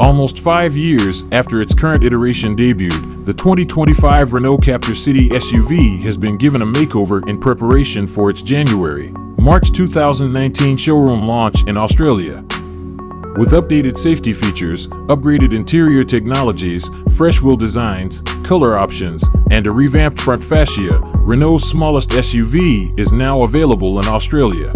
Almost 5 years after its current iteration debuted, the 2025 Renault Captur City SUV has been given a makeover in preparation for its January-March 2019 showroom launch in Australia. With updated safety features, upgraded interior technologies, fresh wheel designs, color options, and a revamped front fascia, Renault's smallest SUV is now available in Australia.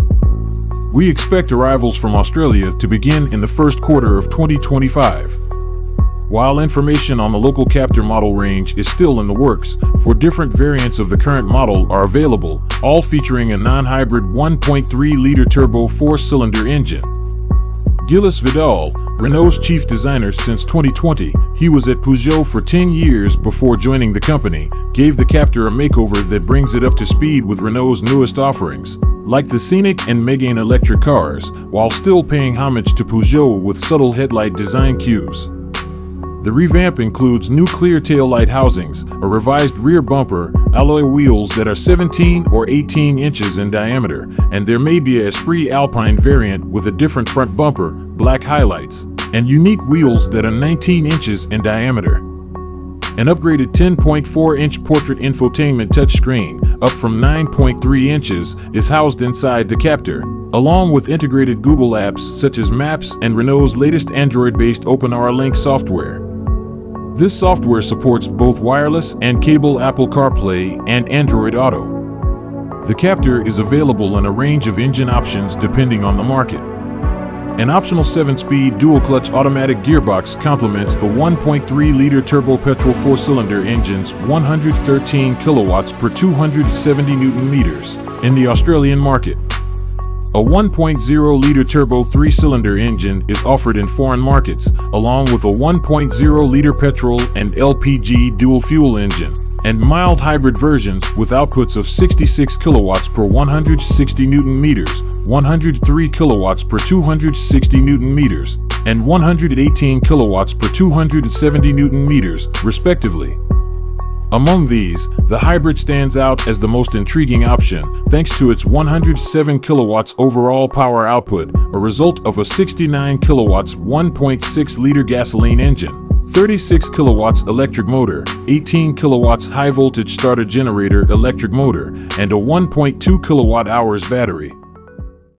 We expect arrivals from Australia to begin in the first quarter of 2025. While information on the local Captur model range is still in the works, 4 different variants of the current model are available, all featuring a non-hybrid 1.3-liter turbo 4-cylinder engine. Gilles Vidal, Renault's chief designer since 2020, he was at Peugeot for 10 years before joining the company, gave the Captur a makeover that brings it up to speed with Renault's newest offerings, like the Scenic and Megane electric cars, while still paying homage to Peugeot with subtle headlight design cues. The revamp includes new clear taillight housings, a revised rear bumper, alloy wheels that are 17 or 18 inches in diameter, and there may be a Esprit Alpine variant with a different front bumper, black highlights, and unique wheels that are 19 inches in diameter. An upgraded 10.4-inch portrait infotainment touchscreen, up from 9.3 inches, is housed inside the Captur, along with integrated Google apps such as Maps and Renault's latest Android-based OpenR Link software. This software supports both wireless and cable Apple CarPlay and Android Auto. The Captur is available in a range of engine options depending on the market. An optional 7-speed dual-clutch automatic gearbox complements the 1.3-liter turbo-petrol 4-cylinder engine's 113 kilowatts per 270 Nm in the Australian market. A 1.0-liter turbo 3-cylinder engine is offered in foreign markets, along with a 1.0-liter petrol and LPG dual-fuel engine, and mild hybrid versions with outputs of 66 kilowatts per 160 Nm, 103 kilowatts per 260 Nm, and 118 kilowatts per 270 Nm, respectively. Among these, the hybrid stands out as the most intriguing option, thanks to its 107 kilowatts overall power output, a result of a 69 kilowatts 1.6-liter gasoline engine, 36 kilowatts electric motor, 18 kilowatts high-voltage starter generator electric motor, and a 1.2 kilowatt-hours battery.